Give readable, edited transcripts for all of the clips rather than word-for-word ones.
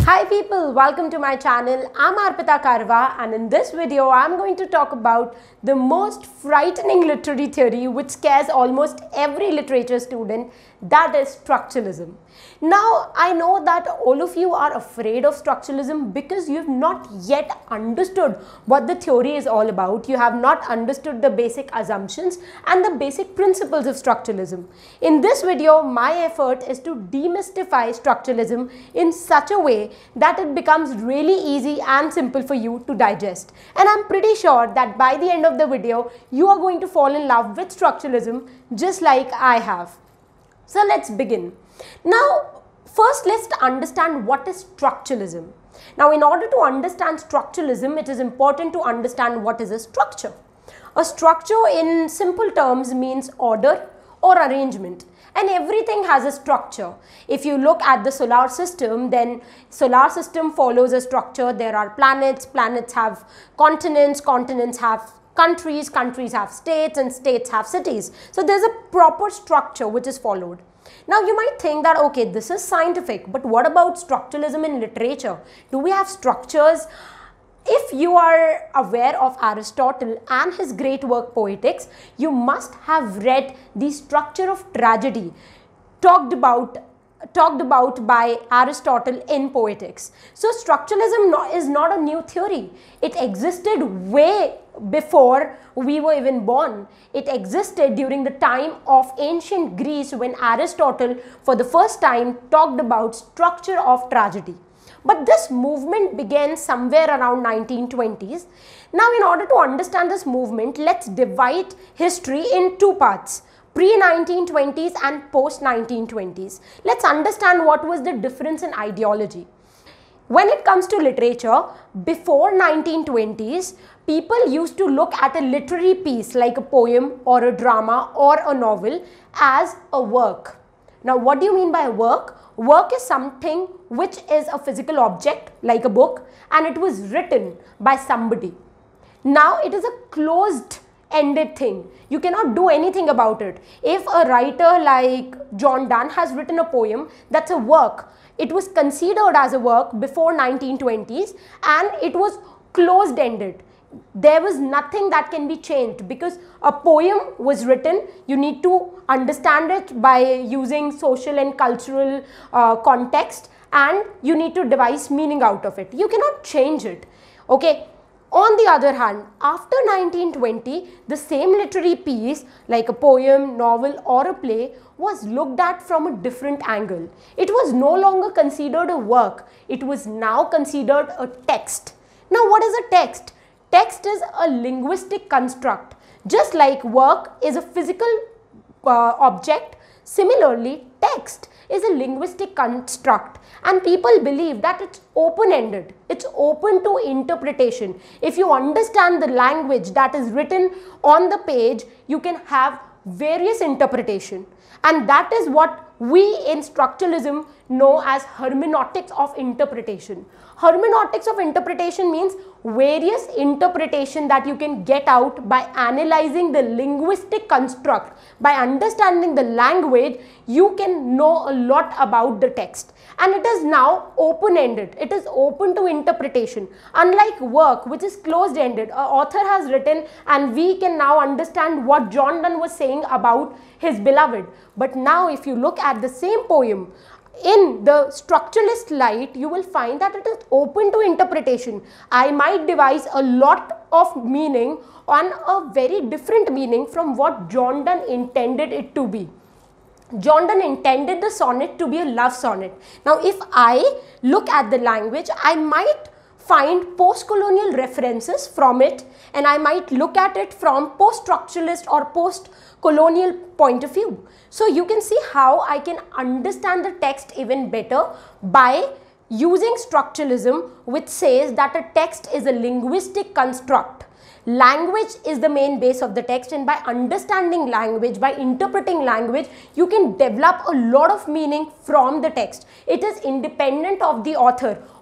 Hi people, welcome to my channel. I'm Arpita Karwa, and in this video I'm going to talk about the most frightening literary theory which scares almost every literature student, that is structuralism. Now I know that all of you are afraid of structuralism because you have not yet understood what the theory is all about. You have not understood the basic assumptions and the basic principles of structuralism. In this video, my effort is to demystify structuralism in such a way that it becomes really easy and simple for you to digest. And I'm pretty sure that by the end of the video, you are going to fall in love with structuralism just like I have. So let's begin. Now, first let's understand what is structuralism. Now, in order to understand structuralism, it is important to understand what is a structure. A structure in simple terms means order or arrangement. And everything has a structure. If you look at the solar system, then solar system follows a structure. There are planets, planets have continents, continents have countries, countries have states, and states have cities. So there's a proper structure which is followed. Now you might think that, okay, this is scientific, but what about structuralism in literature? Do we have structures? If you are aware of Aristotle and his great work Poetics, you must have read the structure of tragedy talked about by Aristotle in Poetics. So structuralism is not a new theory. It existed way before we were even born. It existed during the time of ancient Greece when Aristotle for the first time talked about structure of tragedy. But this movement began somewhere around 1920s. Now, in order to understand this movement, let's divide history in two parts, pre-1920s and post-1920s. Let's understand what was the difference in ideology. When it comes to literature, before 1920s, people used to look at a literary piece like a poem or a drama or a novel as a work. Now, what do you mean by a work? Work is something which is a physical object like a book, and it was written by somebody. Now it is a closed-ended thing. You cannot do anything about it. If a writer like John Donne has written a poem, that's a work. It was considered as a work before 1920s, and it was closed-ended. There was nothing that can be changed because a poem was written. You need to understand it by using social and cultural context, and you need to devise meaning out of it. You cannot change it. Okay. On the other hand, after 1920, the same literary piece like a poem, novel or a play was looked at from a different angle. It was no longer considered a work. It was now considered a text. Now, what is a text? Text is a linguistic construct. Just like work is a physical object, similarly text is a linguistic construct, and people believe that it's open-ended. It's open to interpretation. If you understand the language that is written on the page, you can have various interpretation, and that is what we in structuralism know as hermeneutics of interpretation. Hermeneutics of interpretation means various interpretation that you can get out by analyzing the linguistic construct. By understanding the language, you can know a lot about the text. And it is now open-ended. It is open to interpretation. Unlike work, which is closed-ended, an author has written and we can now understand what John Donne was saying about his beloved. But now if you look at the same poem, in the structuralist light, you will find that it is open to interpretation. I might devise a lot of meaning on a very different meaning from what John Donne intended it to be. John Donne intended the sonnet to be a love sonnet. Now, if I look at the language, I might find post-colonial references from it, and I might look at it from post-structuralist or post-colonial point of view. So you can see how I can understand the text even better by using structuralism, which says that a text is a linguistic construct. Language is the main base of the text, and by understanding language, by interpreting language, you can develop a lot of meaning from the text. It is independent of the author.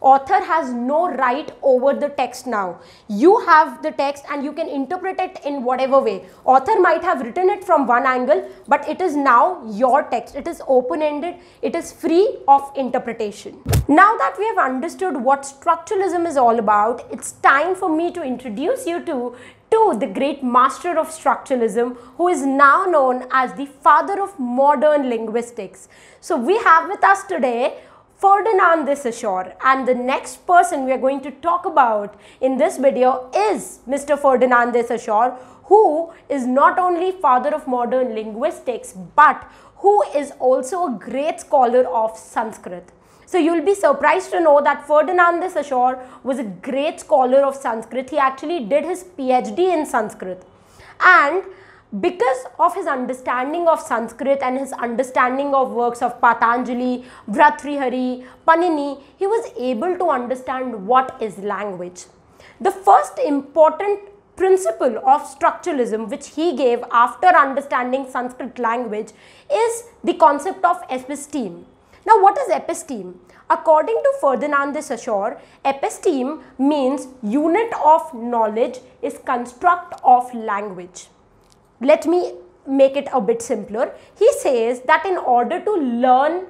author has no right over the text now. You have the text and you can interpret it in whatever way. Author might have written it from one angle, but it is now your text. It is open-ended. It is free of interpretation. Now that we have understood what structuralism is all about, it's time for me to introduce you to the great master of structuralism, who is now known as the father of modern linguistics. So we have with us today Ferdinand de Saussure, and the next person we are going to talk about in this video is Mr. Ferdinand de Saussure, who is not only father of modern linguistics but who is also a great scholar of Sanskrit. So you will be surprised to know that Ferdinand de Saussure was a great scholar of Sanskrit. He actually did his PhD in Sanskrit, and because of his understanding of Sanskrit and his understanding of works of Patanjali, Bhartrihari, Panini, he was able to understand what is language. The first important principle of structuralism which he gave after understanding Sanskrit language is the concept of episteme. Now, what is episteme? According to Ferdinand de Saussure, episteme means unit of knowledge is construct of language. Let me make it a bit simpler. He says that in order to learn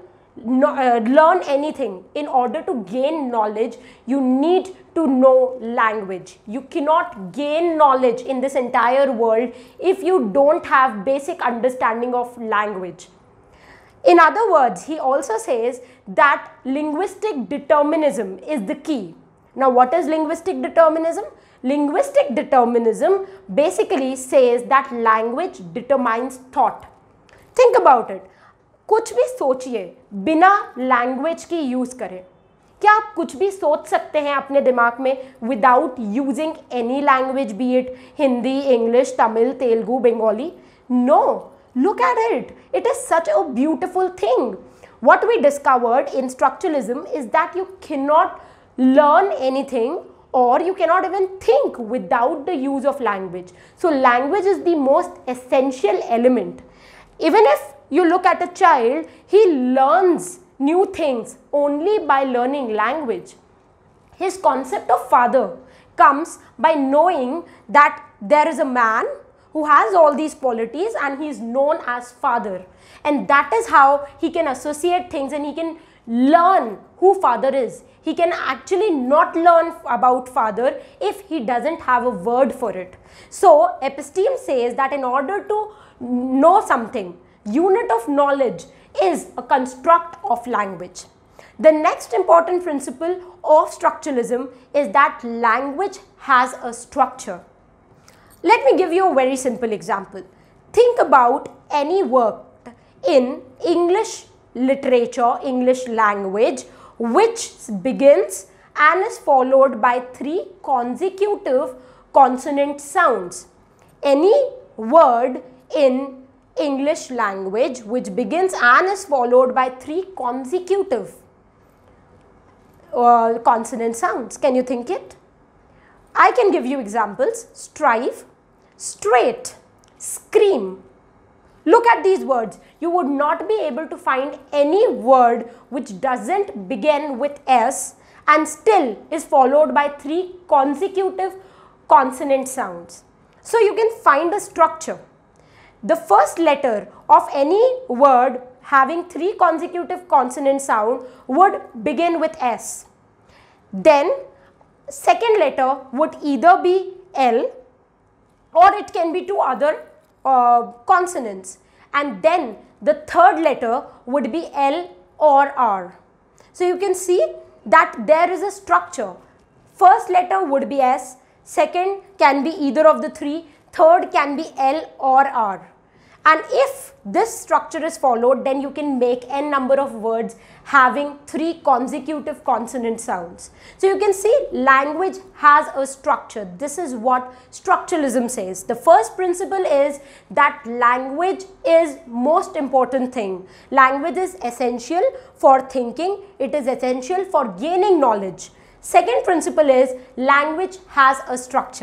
anything, in order to gain knowledge, you need to know language. You cannot gain knowledge in this entire world if you don't have basic understanding of language. In other words, he also says that linguistic determinism is the key. Now, what is linguistic determinism? Linguistic determinism basically says that language determines thought. Think about it. कुछ भी सोचिए बिना language की use करें. क्या आप कुछ भी सोच सकते हैं अपने दिमाग में without using any language, be it Hindi, English, Tamil, Telugu, Bengali? No. Look at it. It is such a beautiful thing. What we discovered in structuralism is that you cannot learn anything or you cannot even think without the use of language. So language is the most essential element. Even if you look at a child, he learns new things only by learning language. His concept of father comes by knowing that there is a man who has all these qualities and he is known as father, and that is how he can associate things and he can learn who father is. He can actually not learn about father if he doesn't have a word for it. So episteme says that in order to know something, unit of knowledge is a construct of language. The next important principle of structuralism is that language has a structure. Let me give you a very simple example. Think about any work in English literature, English language, which begins and is followed by 3 consecutive consonant sounds. Any word in English language which begins and is followed by 3 consecutive consonant sounds. Can you think it? I can give you examples. Strive, straight, scream. Look at these words. You would not be able to find any word which doesn't begin with S and still is followed by 3 consecutive consonant sounds. So you can find a structure. The first letter of any word having 3 consecutive consonant sound would begin with S. Then second letter would either be L or it can be 2 other consonants, and then the third letter would be L or R. So you can see that there is a structure. First letter would be S, second can be either of the 3, third can be L or R. And if this structure is followed, then you can make n number of words having 3 consecutive consonant sounds. So you can see language has a structure. This is what structuralism says. The first principle is that language is most important thing. Language is essential for thinking. It is essential for gaining knowledge. Second principle is language has a structure.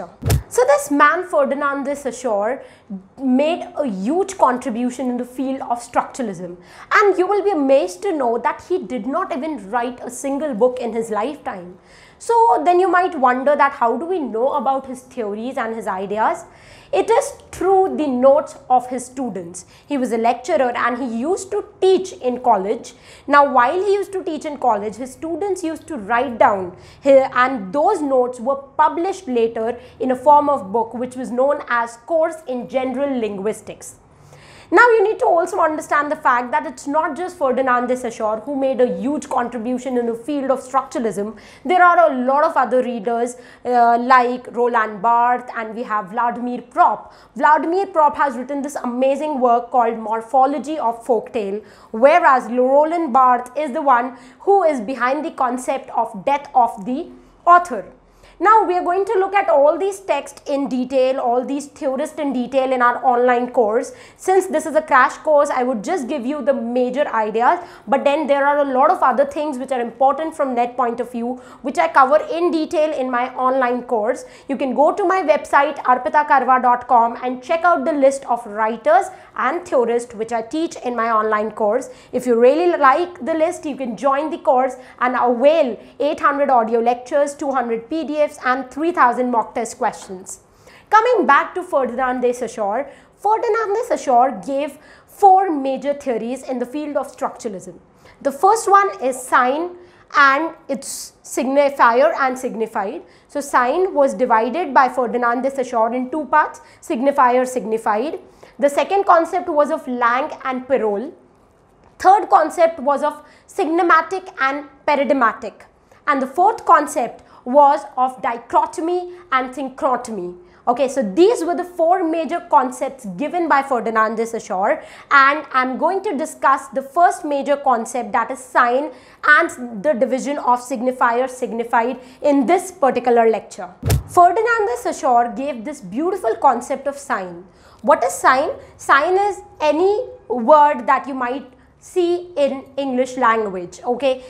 So this man Ferdinand de Saussure made a huge contribution in the field of structuralism, and you will be amazed to know that he did not even write a single book in his lifetime. So then you might wonder that how do we know about his theories and his ideas? It is through the notes of his students. He was a lecturer and he used to teach in college. Now while he used to teach in college, his students used to write down and those notes were published later in a form of book which was known as Course in General Linguistics. Now you need to also understand the fact that it's not just Ferdinand de Saussure who made a huge contribution in the field of structuralism. There are a lot of other readers like Roland Barthes, and we have Vladimir Propp. Vladimir Propp has written this amazing work called Morphology of Folktale, whereas Roland Barthes is the one who is behind the concept of death of the author. Now we are going to look at all these texts in detail, all these theorists in detail in our online course. Since this is a crash course, I would just give you the major ideas, but then there are a lot of other things which are important from net point of view, which I cover in detail in my online course. You can go to my website arpitakarwa.com and check out the list of writers and theorists which I teach in my online course. If you really like the list, you can join the course and avail 800 audio lectures, 200 PDFs and 3000 mock test questions. Coming back to Ferdinand de Saussure, Ferdinand de Saussure gave 4 major theories in the field of structuralism. The first one is sign and its signifier and signified. So sign was divided by Ferdinand de Saussure in 2 parts, signifier, signified. The second concept was of Lang and parole. Third concept was of sigmatic and paradigmatic. And the fourth concept was of dichotomy and synchrotony. Okay, so these were the 4 major concepts given by Ferdinand de Saussure, and I'm going to discuss the first major concept, that is sign, and the division of signifier, signified in this particular lecture. Ferdinand de Saussure gave this beautiful concept of sign. What is sign? Sign is any word that you might see in English language. Okay,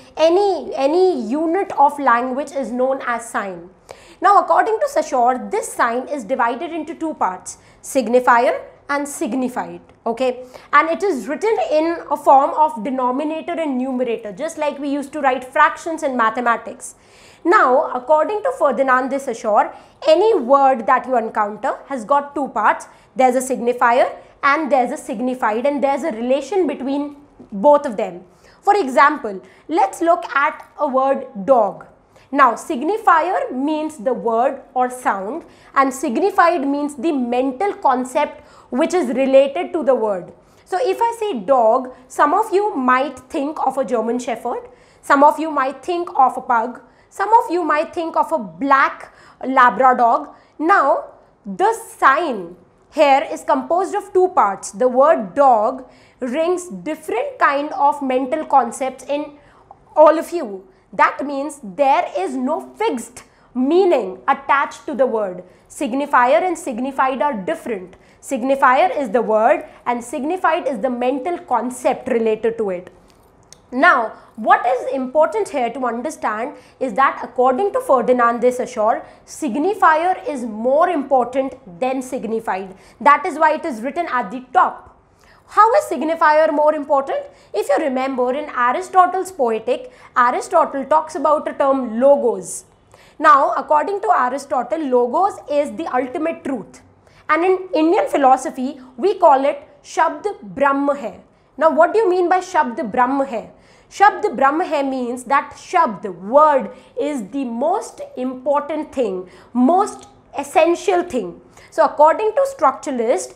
any unit of language is known as sign. Now according to Saussure, this sign is divided into 2 parts, signifier and signified. Okay, and it is written in a form of denominator and numerator, just like we used to write fractions in mathematics. Now according to Ferdinand de Saussure, any word that you encounter has got 2 parts. There's a signifier and there's a signified, and there's a relation between both of them. For example, let's look at a word dog. Now signifier means the word or sound, and signified means the mental concept which is related to the word. So if I say dog, some of you might think of a German Shepherd, some of you might think of a pug, some of you might think of a black Labrador. Now the sign here is composed of 2 parts. The word dog rings different kind of mental concepts in all of you. That means there is no fixed meaning attached to the word. Signifier and signified are different. Signifier is the word and signified is the mental concept related to it. Now, what is important here to understand is that according to Ferdinand de Saussure, signifier is more important than signified. That is why it is written at the top. How is signifier more important? If you remember, in Aristotle's Poetic, Aristotle talks about a term logos. Now, according to Aristotle, logos is the ultimate truth. And in Indian philosophy, we call it Shabd Brahm hai. Now, what do you mean by Shabd Brahm hai? Shabd Brahm hai means that Shabd, word, is the most important thing, most essential thing. So, according to Structuralist,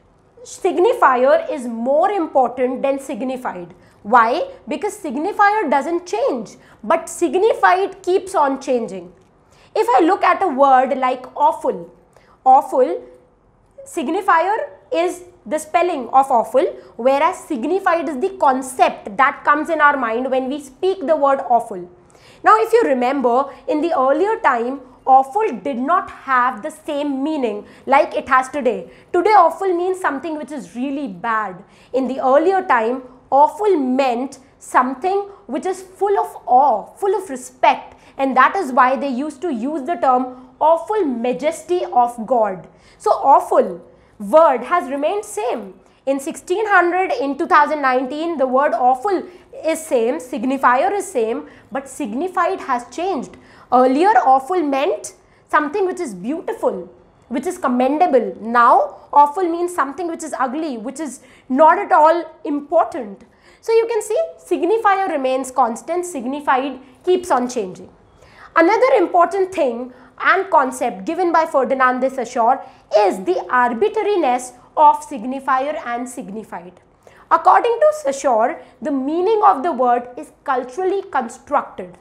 signifier is more important than signified. Why? Because signifier doesn't change, but signified keeps on changing. If I look at a word like awful, awful, signifier is the spelling of awful, whereas signified is the concept that comes in our mind when we speak the word awful. Now if you remember, in the earlier time, awful did not have the same meaning like it has today. Today awful means something which is really bad. In the earlier time, awful meant something which is full of awe, full of respect, and that is why they used to use the term awful majesty of God. So awful word has remained same. In 1600, in 2019, the word awful is same, signifier is same, but signified has changed. Earlier, awful meant something which is beautiful, which is commendable. Now, awful means something which is ugly, which is not at all important. So you can see signifier remains constant, signified keeps on changing. Another important thing and concept given by Ferdinand de Saussure is the arbitrariness of signifier and signified. According to Saussure, the meaning of the word is culturally constructed.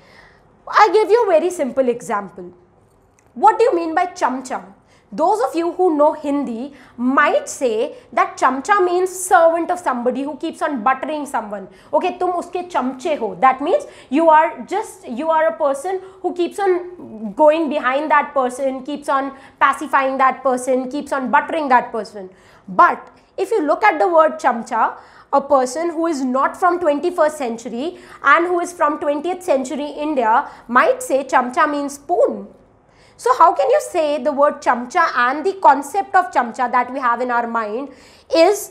I give you a very simple example. What do you mean by chamcha? Those of you who know Hindi might say that chamcha means servant of somebody who keeps on buttering someone. Okay, tum uske chamche ho. That means you are a person who keeps on going behind that person, keeps on pacifying that person, keeps on buttering that person. But if you look at the word chamcha, a person who is not from 21st century and who is from 20th century India might say chamcha means spoon. So how can you say the word chamcha and the concept of chamcha that we have in our mind is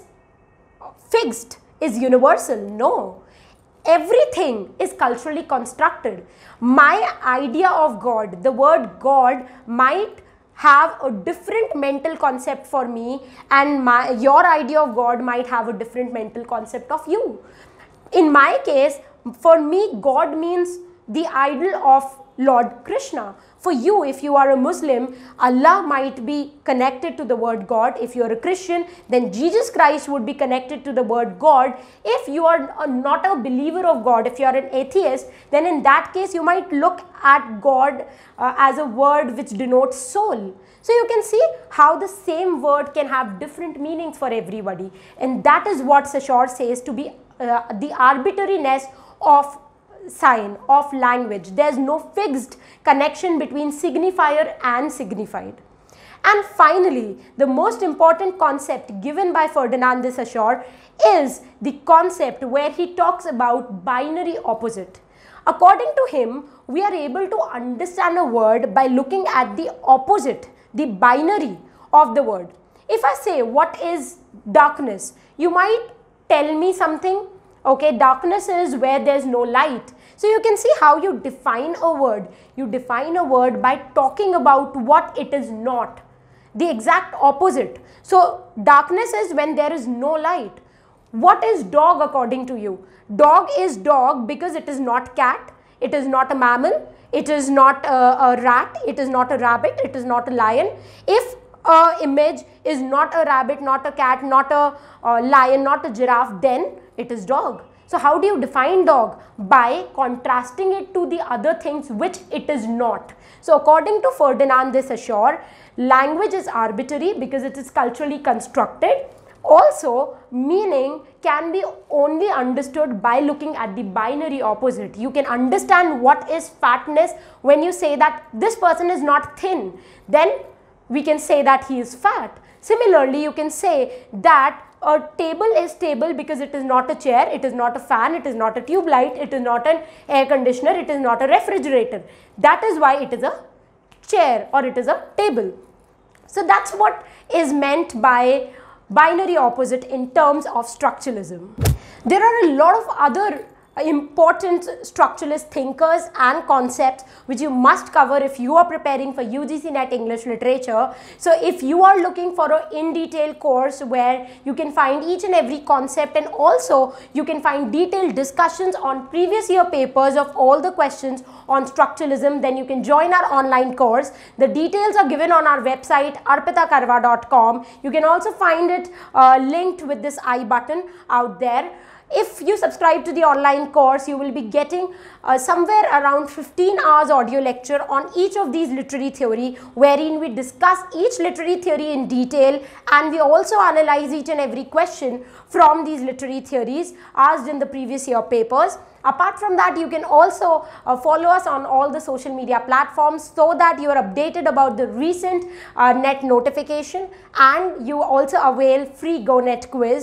fixed, is universal? No. Everything is culturally constructed. My idea of God, the word God might have a different mental concept for me, and your idea of God might have a different mental concept of you. In my case, for me, God means the idol of Lord Krishna. For you, if you are a Muslim, Allah might be connected to the word God. If you are a Christian, then Jesus Christ would be connected to the word God. If you are not a believer of God, if you are an atheist, then in that case you might look at God as a word which denotes soul. So you can see how the same word can have different meanings for everybody. And that is what Saussure says to be the arbitrariness of sign, of language. There is no fixed connection between signifier and signified. And finally, the most important concept given by Ferdinand de Saussure is the concept where he talks about binary opposite. According to him, we are able to understand a word by looking at the opposite, the binary of the word. If I say, what is darkness? You might tell me something. Okay, darkness is where there is no light. So you can see how you define a word. You define a word by talking about what it is not. The exact opposite. So darkness is when there is no light. What is dog according to you? Dog is dog because it is not cat, it is not a mammal, it is not a rat, it is not a rabbit, it is not a lion. If image is not a rabbit, not a cat, not a lion, not a giraffe, then it is dog. So how do you define dog? By contrasting it to the other things which it is not. So according to Ferdinand de Saussure, language is arbitrary because it is culturally constructed. Also, meaning can be only understood by looking at the binary opposite. You can understand what is fatness when you say that this person is not thin. Then we can say that he is fat. Similarly, you can say that a table is table because it is not a chair, it is not a fan, it is not a tube light, it is not an air conditioner, it is not a refrigerator. That is why it is a chair or it is a table. So that's what is meant by binary opposite in terms of structuralism. There are a lot of other important structuralist thinkers and concepts which you must cover if you are preparing for UGC NET English Literature. So if you are looking for an in-detail course where you can find each and every concept, and also you can find detailed discussions on previous year papers of all the questions on structuralism, then you can join our online course. The details are given on our website arpitakarwa.com. You can also find it linked with this I button out there. If you subscribe to the online course, you will be getting somewhere around 15 hours audio lecture on each of these literary theory, wherein we discuss each literary theory in detail, and we also analyze each and every question from these literary theories asked in the previous year papers. Apart from that, you can also follow us on all the social media platforms so that you are updated about the recent NET notification, and you also avail free GoNet quiz.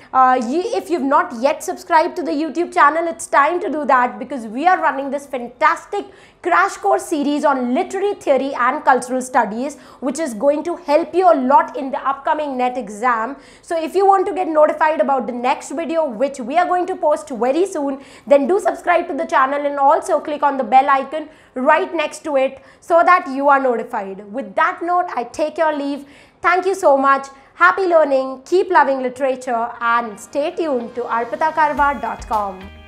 If you've not yet subscribed to the YouTube channel, it's time to do that, because we are running this fantastic crash course series on literary theory and cultural studies, which is going to help you a lot in the upcoming NET exam. So if you want to get notified about the next video, which we are going to post very soon, then do subscribe to the channel and also click on the bell icon right next to it so that you are notified. With that note, I take your leave. Thank you so much. Happy learning, keep loving literature, and stay tuned to arpitakarwa.com.